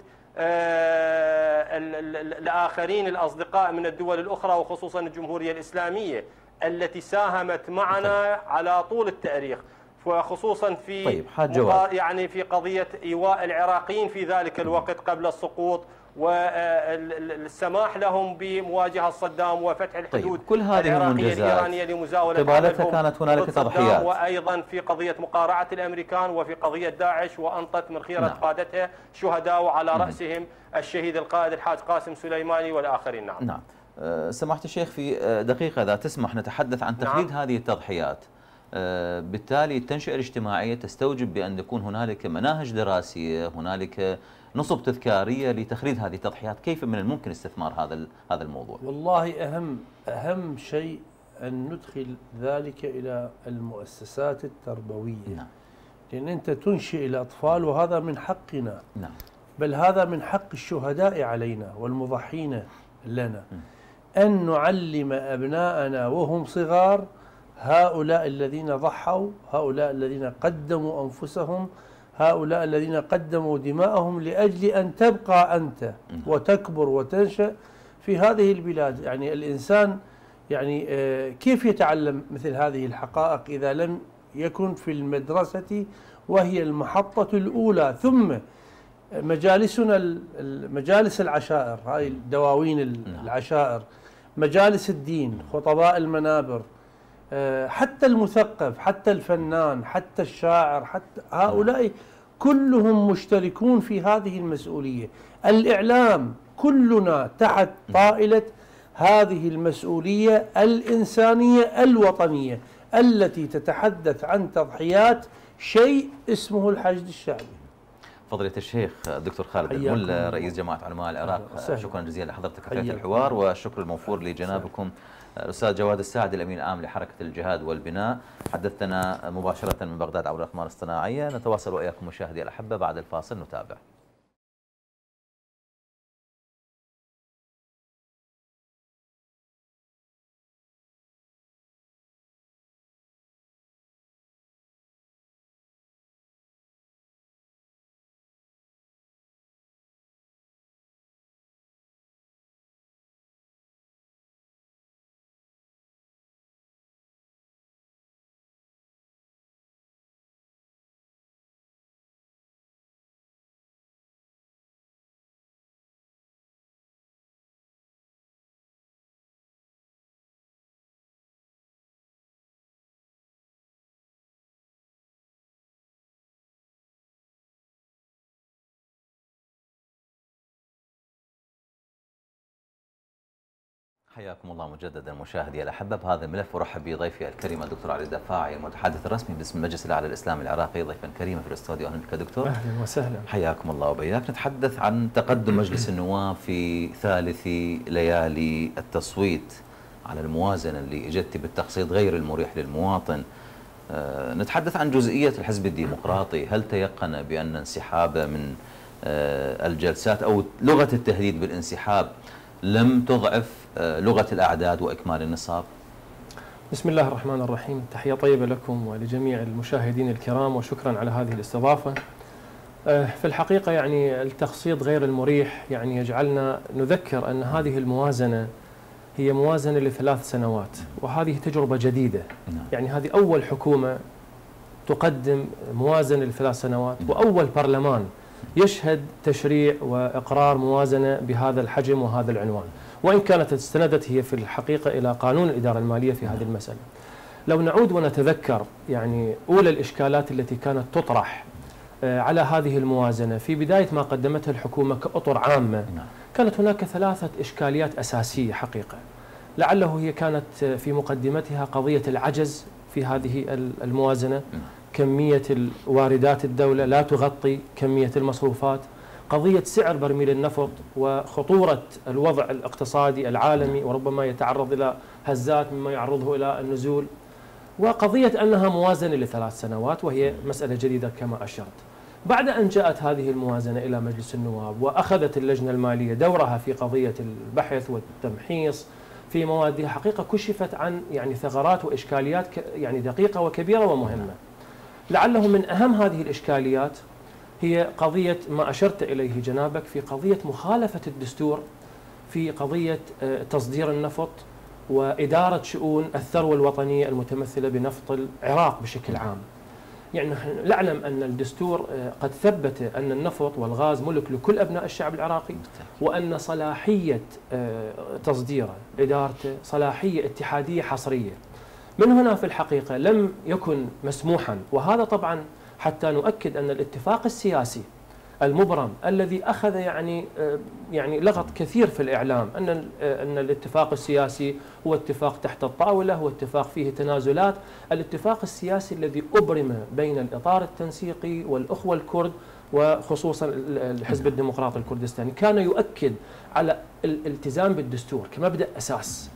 الآخرين الأصدقاء من الدول الأخرى وخصوصا الجمهورية الإسلامية التي ساهمت معنا على طول التاريخ، وخصوصا في يعني في قضية إيواء العراقيين في ذلك الوقت قبل السقوط والسماح لهم بمواجهة صدام وفتح الحدود كل هذه العراقية الإيرانية لمزاولة قبالتها كانت هنالك تضحيات، وأيضا في قضية مقارعة الأمريكان وفي قضية داعش، وأنطت من خيرة قادتها شهداء وعلى رأسهم الشهيد القائد الحاج قاسم سليماني والآخرين. نعم. سماحة الشيخ في دقيقة إذا تسمح نتحدث عن تخليد هذه التضحيات. بالتالي التنشئة الاجتماعية تستوجب بأن يكون هنالك مناهج دراسية، هنالك نصب تذكارية لتخليد هذه التضحيات. كيف من الممكن استثمار هذا الموضوع؟ والله أهم شيء أن ندخل ذلك إلى المؤسسات التربوية. لأن أنت تنشئ الأطفال وهذا من حقنا. بل هذا من حق الشهداء علينا والمضحين لنا، أن نعلم أبناءنا وهم صغار هؤلاء الذين ضحوا، هؤلاء الذين قدموا أنفسهم، هؤلاء الذين قدموا دماءهم لأجل أن تبقى أنت وتكبر وتنشأ في هذه البلاد. يعني الإنسان يعني كيف يتعلم مثل هذه الحقائق إذا لم يكن في المدرسة وهي المحطة الأولى؟ ثم مجالسنا مجالس العشائر، هاي دواوين العشائر، مجالس الدين، خطباء المنابر، حتى المثقف، حتى الفنان، حتى الشاعر، حتى هؤلاء كلهم مشتركون في هذه المسؤولية. الإعلام كلنا تحت طائلة هذه المسؤولية الإنسانية الوطنية التي تتحدث عن تضحيات شيء اسمه الحشد الشعبي. فضيلة الشيخ الدكتور خالد الملا رئيس جماعة علماء العراق، شكرا جزيلا لحضرتك في هذا الحوار، والشكر الموفور لجنابكم الأستاذ جواد الساعد الأمين العام لحركة الجهاد والبناء. حدثنا مباشرة من بغداد عبر الأقمار الصناعية. نتواصل وإياكم مشاهدي الأحبة بعد الفاصل نتابع. حياكم الله مجددا مشاهدي الأحبة بهذا الملف، ورحب بضيفي الكريم الدكتور علي الدفاعي المتحدث الرسمي باسم المجلس الأعلى للإسلام العراقي، ضيفا كريما في الاستوديو. أهلا بك دكتور. أهلا وسهلا. حياكم الله وبياك. نتحدث عن تقدم مجلس النواب في ثالث ليالي التصويت على الموازنة اللي اجت بالتقسيط غير المريح للمواطن. نتحدث عن جزئية الحزب الديمقراطي، هل تيقن بأن انسحابه من الجلسات أو لغة التهديد بالانسحاب لم تضعف لغة الأعداد وإكمال النصاب؟ بسم الله الرحمن الرحيم، تحية طيبة لكم ولجميع المشاهدين الكرام، وشكرا على هذه الاستضافة. في الحقيقة يعني التقسيط غير المريح يعني يجعلنا نذكر أن هذه الموازنة هي موازنة ل3 سنوات، وهذه تجربة جديدة. يعني هذه أول حكومة تقدم موازنة ل3 سنوات، وأول برلمان يشهد تشريع وإقرار موازنة بهذا الحجم وهذا العنوان، وإن كانت استندت هي في الحقيقة إلى قانون الإدارة المالية في هذه المسألة. لو نعود ونتذكر يعني أولى الإشكالات التي كانت تطرح على هذه الموازنة في بداية ما قدمتها الحكومة كأطر عامة، كانت هناك 3 إشكاليات أساسية حقيقة. لعله هي كانت في مقدمتها قضية العجز في هذه الموازنة، كمية الواردات الدولة لا تغطي كمية المصروفات، قضية سعر برميل النفط وخطورة الوضع الاقتصادي العالمي وربما يتعرض إلى هزات مما يعرضه إلى النزول، وقضية أنها موازنة ل3 سنوات وهي مسألة جديدة كما أشرت. بعد أن جاءت هذه الموازنة إلى مجلس النواب وأخذت اللجنة المالية دورها في قضية البحث والتمحيص في موادها، حقيقة كشفت عن يعني ثغرات وإشكاليات يعني دقيقة وكبيرة ومهمة. لعله من أهم هذه الإشكاليات هي قضية ما أشرت إليه جنابك في قضية مخالفة الدستور في قضية تصدير النفط وإدارة شؤون الثروة الوطنية المتمثلة بنفط العراق بشكل عام. يعني نحن نعلم أن الدستور قد ثبت أن النفط والغاز ملك لكل أبناء الشعب العراقي، وأن صلاحية تصديره إدارته صلاحية اتحادية حصرية. من هنا في الحقيقة لم يكن مسموحا، وهذا طبعا حتى نؤكد أن الاتفاق السياسي المبرم الذي أخذ يعني لغط كثير في الإعلام أن الاتفاق السياسي هو اتفاق تحت الطاولة، هو اتفاق فيه تنازلات. الاتفاق السياسي الذي أبرم بين الإطار التنسيقي والأخوة الكرد وخصوصا الحزب الديمقراطي الكردستاني كان يؤكد على الالتزام بالدستور كمبدأ أساس،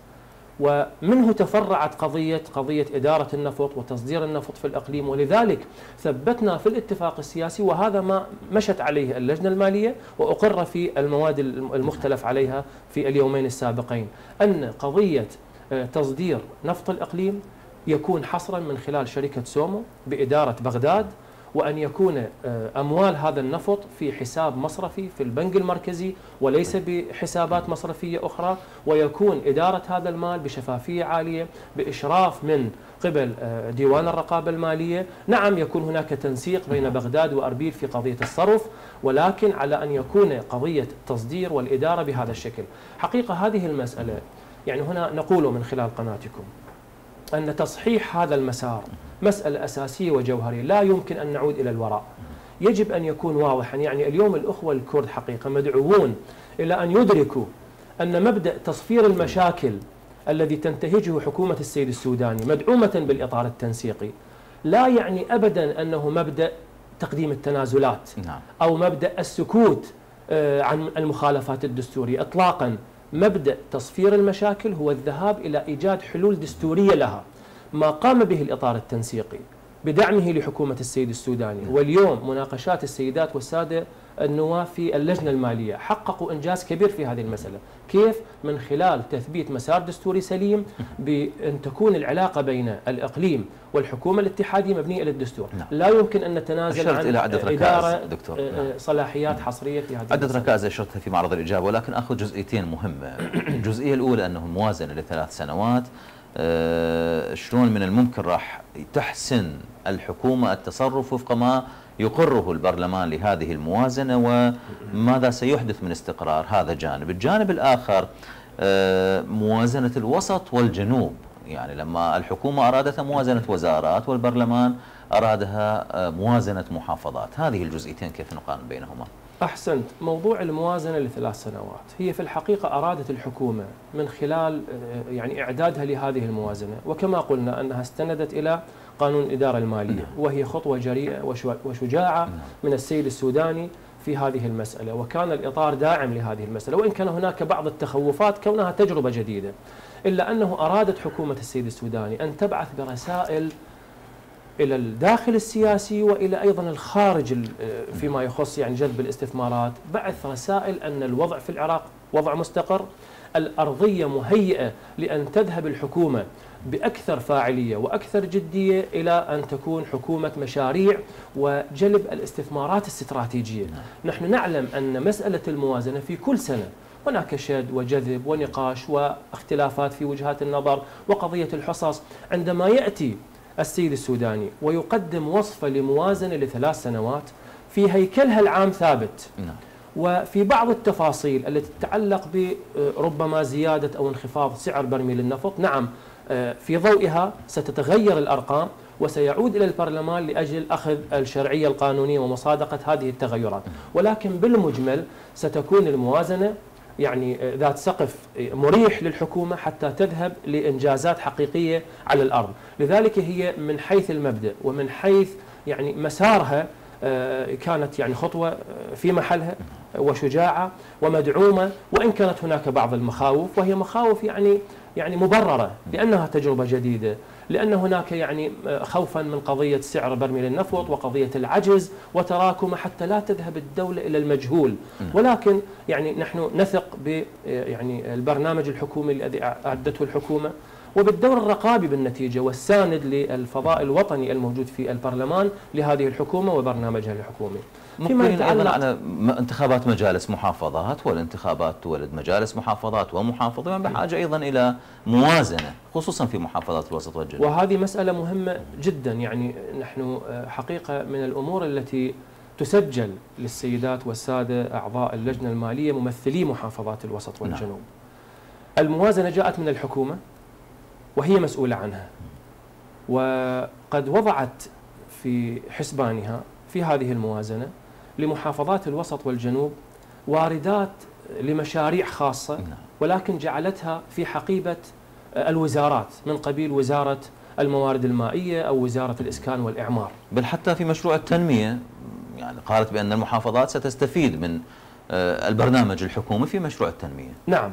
ومنه تفرعت قضية إدارة النفط وتصدير النفط في الإقليم. ولذلك ثبتنا في الاتفاق السياسي، وهذا ما مشت عليه اللجنة المالية وأقر في المواد المختلف عليها في اليومين السابقين، أن قضية تصدير نفط الإقليم يكون حصرا من خلال شركة سومو بإدارة بغداد، وأن يكون أموال هذا النفط في حساب مصرفي في البنك المركزي وليس بحسابات مصرفية أخرى، ويكون إدارة هذا المال بشفافية عالية بإشراف من قبل ديوان الرقابة المالية. نعم يكون هناك تنسيق بين بغداد وأربيل في قضية الصرف، ولكن على أن يكون قضية التصدير والإدارة بهذا الشكل. حقيقة هذه المسألة يعني هنا نقول من خلال قناتكم أن تصحيح هذا المسار مسألة أساسية وجوهرية، لا يمكن أن نعود إلى الوراء، يجب أن يكون واضحا. يعني اليوم الأخوة الكرد حقيقة مدعوون إلى أن يدركوا أن مبدأ تصفير المشاكل الذي تنتهجه حكومة السيد السوداني مدعومة بالإطار التنسيقي لا يعني أبدا أنه مبدأ تقديم التنازلات أو مبدأ السكوت عن المخالفات الدستورية إطلاقا. مبدأ تصفير المشاكل هو الذهاب إلى إيجاد حلول دستورية لها، ما قام به الإطار التنسيقي بدعمه لحكومة السيد السوداني. واليوم مناقشات السيدات والسادة النواب في اللجنة المالية حققوا إنجاز كبير في هذه المسألة. كيف؟ من خلال تثبيت مسار دستوري سليم بأن تكون العلاقة بين الإقليم والحكومة الاتحادية مبنية على الدستور. لا يمكن أن نتنازل عن إدارة صلاحيات حصرية في هذه عدة ركائز أشرتها في معرض الإجابة، ولكن أخذ جزئيتين مهمة. الجزئية الأولى أنه موازنة ل3 سنوات، شلون من الممكن راح تحسن الحكومة التصرف وفق ما يقره البرلمان لهذه الموازنة، وماذا سيحدث من استقرار؟ هذا جانب. الجانب الآخر موازنة الوسط والجنوب، يعني لما الحكومة أرادتها موازنة وزارات والبرلمان أرادها موازنة محافظات، هذه الجزئيتين كيف نقارن بينهما؟ أحسنت. موضوع الموازنة ل3 سنوات هي في الحقيقة أرادت الحكومة من خلال يعني إعدادها لهذه الموازنة، وكما قلنا أنها استندت إلى قانون الإدارة المالية، وهي خطوة جريئة وشجاعة من السيد السوداني في هذه المسألة، وكان الإطار داعم لهذه المسألة، وإن كان هناك بعض التخوفات كونها تجربة جديدة، إلا أنه أرادت حكومة السيد السوداني أن تبعث برسائل إلى الداخل السياسي وإلى أيضا الخارج فيما يخص يعني جذب الاستثمارات، بعث رسائل أن الوضع في العراق وضع مستقر، الأرضية مهيئة لأن تذهب الحكومة بأكثر فاعلية وأكثر جدية إلى أن تكون حكومة مشاريع وجلب الاستثمارات الاستراتيجية. نحن نعلم أن مسألة الموازنة في كل سنة هناك شد وجذب ونقاش واختلافات في وجهات النظر وقضية الحصص. عندما يأتي السيد السوداني ويقدم وصفة لموازنة ل3 سنوات في هيكلها العام ثابت، وفي بعض التفاصيل التي تتعلق بربما زيادة أو انخفاض سعر برميل النفط، نعم في ضوئها ستتغير الأرقام وسيعود إلى البرلمان لأجل أخذ الشرعية القانونية ومصادقة هذه التغيرات، ولكن بالمجمل ستكون الموازنة يعني ذات سقف مريح للحكومة حتى تذهب لإنجازات حقيقية على الأرض. لذلك هي من حيث المبدأ ومن حيث يعني مسارها كانت يعني خطوة في محلها وشجاعة ومدعومة، وإن كانت هناك بعض المخاوف، وهي مخاوف يعني مبررة لأنها تجربة جديدة، لأن هناك يعني خوفا من قضية سعر برميل النفط وقضية العجز وتراكمه حتى لا تذهب الدولة إلى المجهول. ولكن يعني نحن نثق ب يعني البرنامج الحكومي الذي أعدته الحكومة وبالدور الرقابي بالنتيجة والساند للفضاء الوطني الموجود في البرلمان لهذه الحكومة وبرنامجها الحكومي. مقبلين أيضا على انتخابات مجالس محافظات، والانتخابات تولد مجالس محافظات ومحافظين، بحاجة أيضا إلى موازنة خصوصا في محافظات الوسط والجنوب. وهذه مسألة مهمة جدا، يعني نحن حقيقة من الأمور التي تسجل للسيدات والسادة أعضاء اللجنة المالية ممثلي محافظات الوسط والجنوب. الموازنة جاءت من الحكومة وهي مسؤولة عنها، وقد وضعت في حسبانها في هذه الموازنة لمحافظات الوسط والجنوب واردات لمشاريع خاصة، ولكن جعلتها في حقيبة الوزارات من قبيل وزارة الموارد المائية أو وزارة الإسكان والإعمار. بل حتى في مشروع التنمية يعني قالت بأن المحافظات ستستفيد من البرنامج الحكومي في مشروع التنمية. نعم،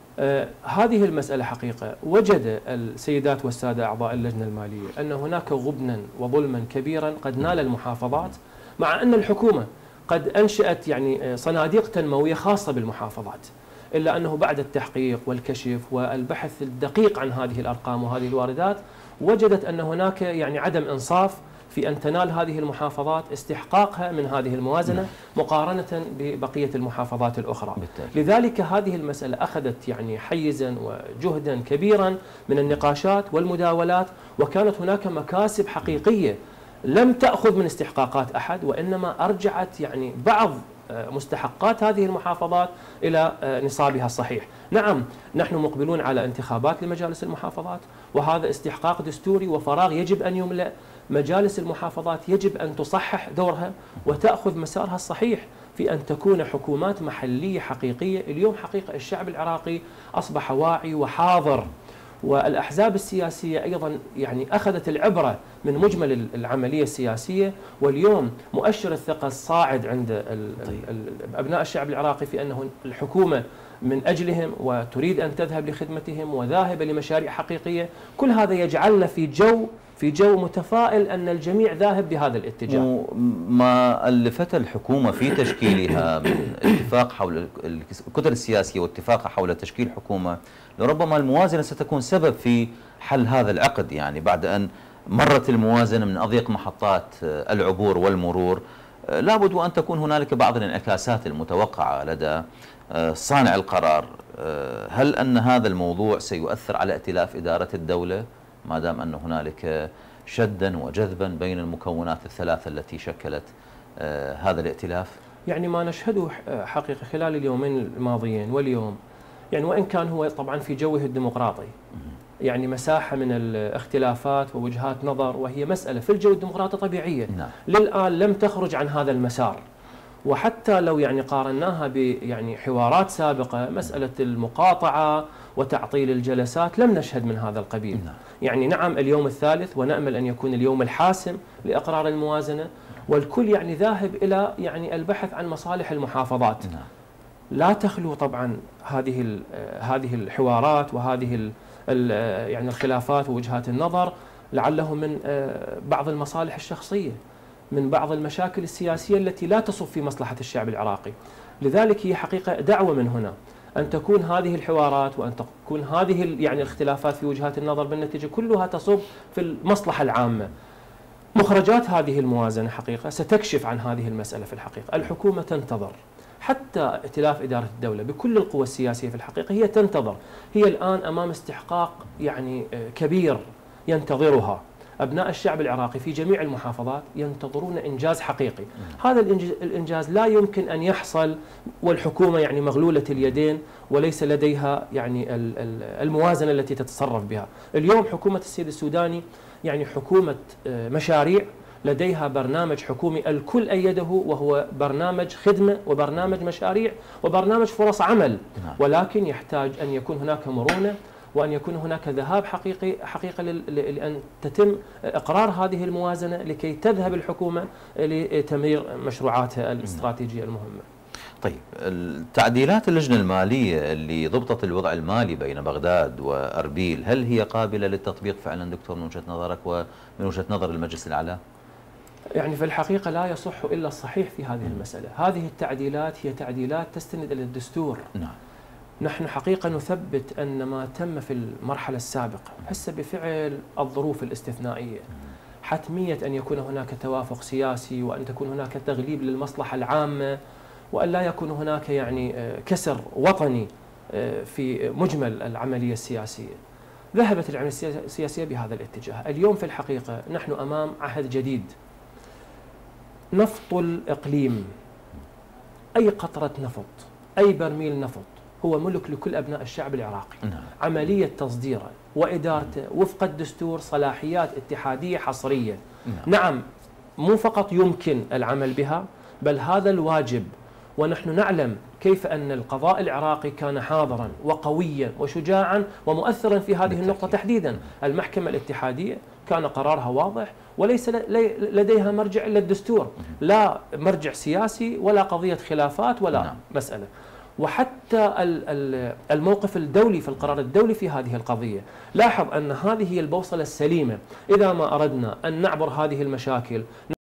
هذه المسألة حقيقة وجد السيدات والسادة أعضاء اللجنة المالية أن هناك غبنا وظلما كبيرا قد نال المحافظات، مع أن الحكومة قد أنشأت يعني صناديق تنموية خاصة بالمحافظات، إلا أنه بعد التحقيق والكشف والبحث الدقيق عن هذه الأرقام وهذه الواردات وجدت أن هناك يعني عدم إنصاف في أن تنال هذه المحافظات استحقاقها من هذه الموازنة مقارنة ببقية المحافظات الأخرى. لذلك هذه المسألة أخذت يعني حيزا وجهدا كبيرا من النقاشات والمداولات، وكانت هناك مكاسب حقيقية لم تأخذ من استحقاقات أحد، وإنما أرجعت يعني بعض مستحقات هذه المحافظات إلى نصابها الصحيح. نعم، نحن مقبلون على انتخابات لمجالس المحافظات، وهذا استحقاق دستوري وفراغ يجب أن يملأ. مجالس المحافظات يجب أن تصحح دورها وتأخذ مسارها الصحيح في أن تكون حكومات محلية حقيقية. اليوم حقيقة الشعب العراقي أصبح واعي وحاضر، والأحزاب السياسية أيضا يعني أخذت العبرة من مجمل العملية السياسية، واليوم مؤشر الثقة الصاعد عند أبناء الشعب العراقي في أنه الحكومة من أجلهم وتريد أن تذهب لخدمتهم وذاهبة لمشاريع حقيقية. كل هذا يجعلنا في جو متفائل أن الجميع ذاهب بهذا الاتجاه. ما ألفت الحكومة في تشكيلها من اتفاق حول الكتل السياسية واتفاقها حول تشكيل حكومة، لربما الموازنة ستكون سبب في حل هذا العقد، يعني بعد أن مرت الموازنة من أضيق محطات العبور والمرور لابد وأن تكون هنالك بعض الانعكاسات المتوقعة لدى صانع القرار. هل أن هذا الموضوع سيؤثر على ائتلاف إدارة الدولة ما دام أن هنالك شدا وجذبا بين المكونات الثلاثة التي شكلت هذا الائتلاف؟ يعني ما نشهده حقيقة خلال اليومين الماضيين واليوم، يعني وإن كان هو طبعا في جوه الديمقراطي يعني مساحة من الاختلافات ووجهات نظر، وهي مسألة في الجو الديمقراطي طبيعية. للآن لم تخرج عن هذا المسار، وحتى لو يعني قارناها يعني حوارات سابقة، مسألة المقاطعة وتعطيل الجلسات لم نشهد من هذا القبيل. يعني نعم اليوم الثالث ونأمل أن يكون اليوم الحاسم لإقرار الموازنة، والكل يعني ذاهب إلى يعني البحث عن مصالح المحافظات. لا تخلو طبعا هذه الحوارات وهذه يعني الخلافات ووجهات النظر لعله من بعض المصالح الشخصية، من بعض المشاكل السياسية التي لا تصب في مصلحة الشعب العراقي. لذلك هي حقيقة دعوة من هنا أن تكون هذه الحوارات وأن تكون هذه يعني الاختلافات في وجهات النظر بالنتيجة كلها تصب في المصلحة العامة. مخرجات هذه الموازنة حقيقة ستكشف عن هذه المسألة. في الحقيقة الحكومة تنتظر، حتى ائتلاف إدارة الدولة بكل القوى السياسية في الحقيقة هي تنتظر، هي الآن أمام استحقاق يعني كبير ينتظرها. أبناء الشعب العراقي في جميع المحافظات ينتظرون إنجاز حقيقي. هذا الإنجاز لا يمكن أن يحصل والحكومة يعني مغلولة اليدين وليس لديها يعني الموازنة التي تتصرف بها. اليوم حكومة السيد السوداني يعني حكومة مشاريع، لديها برنامج حكومي الكل أيده وهو برنامج خدمة وبرنامج مشاريع وبرنامج فرص عمل، ولكن يحتاج أن يكون هناك مرونة وأن يكون هناك ذهاب حقيقة لأن تتم إقرار هذه الموازنة لكي تذهب الحكومة لتمرير مشروعاتها الاستراتيجية المهمة. طيب، التعديلات اللجنة المالية اللي ضبطت الوضع المالي بين بغداد وأربيل، هل هي قابلة للتطبيق فعلا دكتور من وجهة نظرك ومن وجهة نظر المجلس الأعلى؟ يعني في الحقيقة لا يصح إلا الصحيح في هذه المسألة. هذه التعديلات هي تعديلات تستند إلى الدستور. نحن حقيقة نثبت أن ما تم في المرحلة السابقة هسه بفعل الظروف الاستثنائية حتمية أن يكون هناك توافق سياسي وأن تكون هناك تغليب للمصلحة العامة وأن لا يكون هناك يعني كسر وطني في مجمل العملية السياسية. ذهبت العملية السياسية بهذا الاتجاه. اليوم في الحقيقة نحن أمام عهد جديد. نفط الإقليم، أي قطرة نفط، أي برميل نفط هو ملك لكل أبناء الشعب العراقي. عملية تصديره وإدارته وفق الدستور صلاحيات اتحادية حصرية. نعم، مو فقط يمكن العمل بها بل هذا الواجب. ونحن نعلم كيف أن القضاء العراقي كان حاضرا وقويا وشجاعا ومؤثرا في هذه النقطة تحديدا. المحكمة الاتحادية كان قرارها واضح وليس لديها مرجع إلا الدستور، لا مرجع سياسي ولا قضية خلافات ولا مسألة. وحتى الموقف الدولي في القرار الدولي في هذه القضية، لاحظ أن هذه هي البوصلة السليمة إذا ما أردنا أن نعبر هذه المشاكل،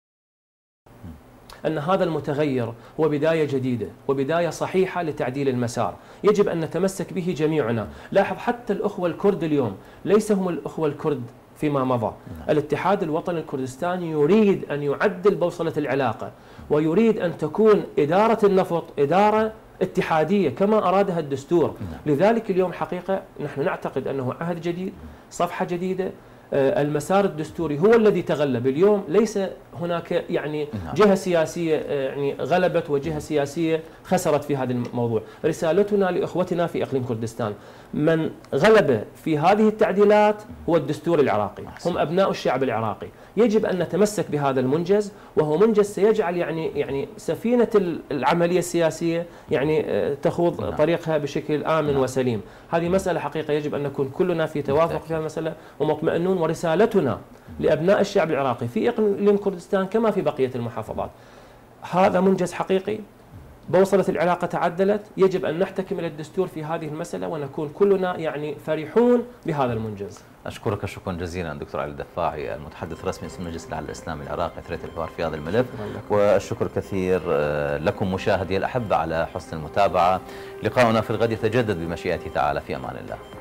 أن هذا المتغير هو بداية جديدة وبداية صحيحة لتعديل المسار يجب أن نتمسك به جميعنا. لاحظ حتى الأخوة الكرد اليوم ليس هم الأخوة الكرد فيما مضى. الاتحاد الوطني الكردستاني يريد أن يعدل بوصلة العلاقة ويريد أن تكون إدارة النفط إدارة اتحادية كما أرادها الدستور. لذلك اليوم حقيقة نحن نعتقد أنه عهد جديد، صفحة جديدة. المسار الدستوري هو الذي تغلب. اليوم ليس هناك يعني جهة سياسية يعني غلبت وجهة سياسية خسرت في هذا الموضوع. رسالتنا لإخوتنا في إقليم كردستان، من غلب في هذه التعديلات هو الدستور العراقي، هم أبناء الشعب العراقي. يجب أن نتمسك بهذا المنجز، وهو منجز سيجعل يعني سفينة العملية السياسية يعني تخوض طريقها بشكل آمن وسليم. هذه مسألة حقيقة يجب أن نكون كلنا في توافق في هذه المسألة ومطمئنون. ورسالتنا لأبناء الشعب العراقي في إقليم كردستان كما في بقية المحافظات، هذا منجز حقيقي. بوصلة العلاقة تعدلت، يجب أن نحتكم إلى الدستور في هذه المسألة ونكون كلنا يعني فرحون بهذا المنجز. أشكرك شكرا جزيلا دكتور علي الدفاعي، المتحدث الرسمي باسم المجلس الأعلى للإسلام العراقي، أثريت الحوار في هذا الملف. والشكر كثير لكم مشاهدي الأحبة على حسن المتابعة. لقاؤنا في الغد يتجدد بمشيئته تعالى. في أمان الله.